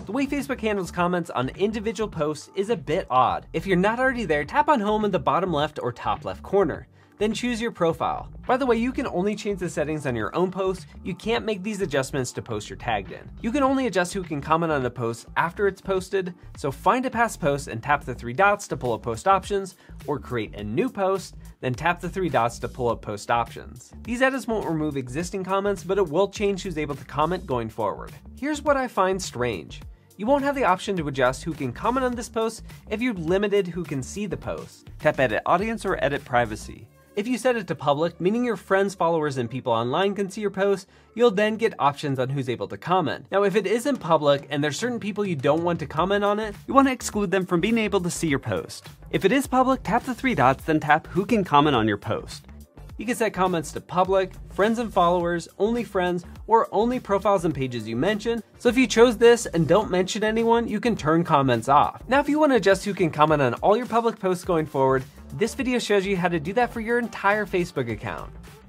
The way Facebook handles comments on individual posts is a bit odd. If you're not already there, tap on home in the bottom left or top left corner. Then choose your profile. By the way, you can only change the settings on your own post. You can't make these adjustments to posts you're tagged in. You can only adjust who can comment on a post after it's posted, so find a past post and tap the three dots to pull up post options, or create a new post, then tap the three dots to pull up post options. These edits won't remove existing comments, but it will change who's able to comment going forward. Here's what I find strange. You won't have the option to adjust who can comment on this post if you've limited who can see the post. Tap Edit Audience or Edit Privacy. If you set it to public, meaning your friends, followers, and people online can see your post, you'll then get options on who's able to comment. Now, if it isn't public and there's certain people you don't want to comment on it, you want to exclude them from being able to see your post. If it is public, tap the three dots, then tap Who Can Comment on Your Post. You can set comments to public, friends and followers, only friends, or only profiles and pages you mention. So if you chose this and don't mention anyone, you can turn comments off. Now, if you want to adjust who can comment on all your public posts going forward, this video shows you how to do that for your entire Facebook account.